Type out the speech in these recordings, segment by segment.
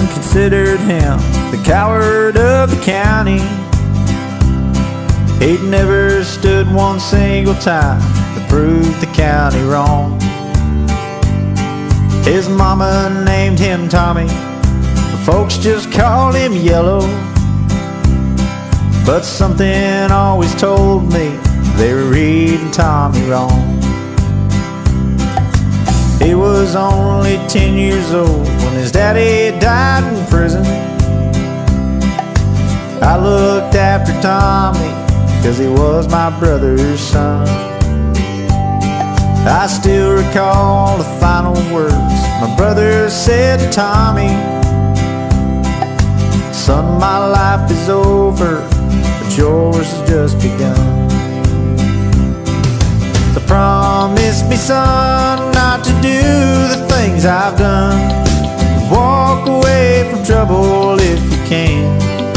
Everyone considered him the coward of the county. He'd never stood one single time to prove the county wrong. His mama named him Tommy, but folks just called him Yellow. But something always told me they were reading Tommy wrong. He was only 10 years old when his daddy died in prison. I looked after Tommy 'cause he was my brother's son. I still recall the final words my brother said to Tommy: "Son, my life is over, but yours has just begun. So promise me, son, not to do the things I've done. Walk away from trouble if you can.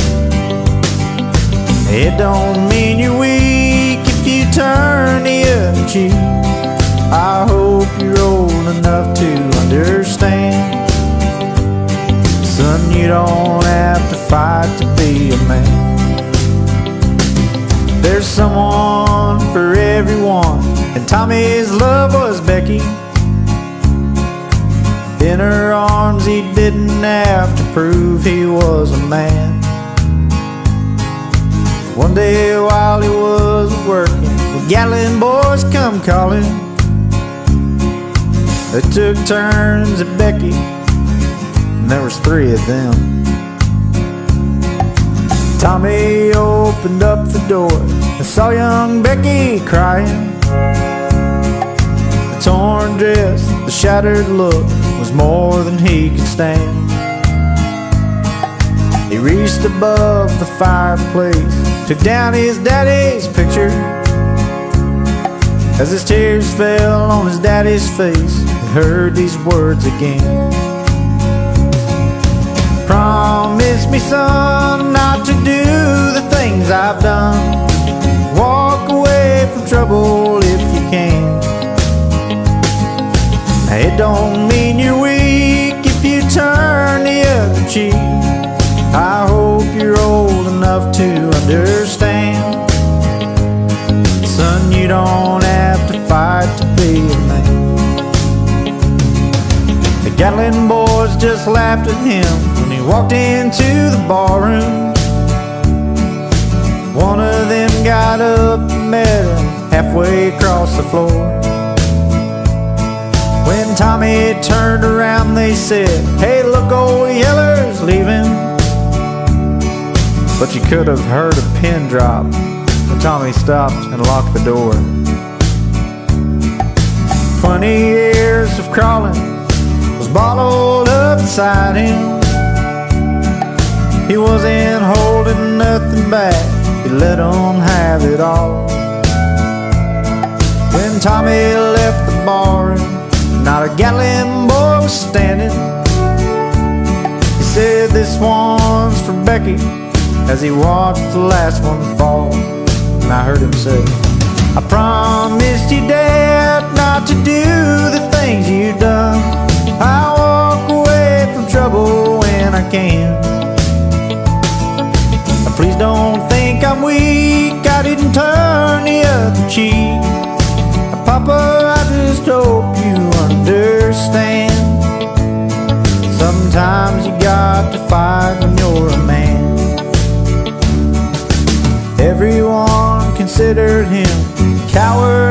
It don't mean you're weak if you turn the other cheek. I hope you're old enough to understand. Son, you don't have to fight to be a man. There's someone for everyone, and Tommy's love was Becky. In her arms he didn't have to prove he was a man. One day while he was working, the Gatlin boys come calling. They took turns at Becky, and there was 3 of them. Tommy opened up the door and saw young Becky crying. The torn dress, the shattered look was more than he could stand. He reached above the fireplace, took down his daddy's picture. As his tears fell on his daddy's face, he heard these words again: "Promise me, son, not to do the things I've done. Walk away from trouble if you can. It don't mean you're weak if you turn the other cheek. I hope you're old enough to understand. Son, you don't have to fight to be a man." The Gatlin boys just laughed at him when he walked into the barroom. One of them got up and met him halfway across the floor. When Tommy turned around they said, "Hey, look, old Yeller's leaving." But you could have heard a pin drop when Tommy stopped and locked the door. 20 years of crawling was bottled up inside him. He wasn't holding nothing back, he let 'em have it all. When Tommy left the barroom, not a Gatlin boy was standing. He said, "This one's for Becky," as he watched the last one fall. And I heard him say, "I promised you, Dad, not to do the things you've done. I walk away from trouble when I can. Please don't think I'm weak, I didn't turn the other cheek. Papa, I just hope you understand. Sometimes you got to fight when you're a man." Everyone considered him coward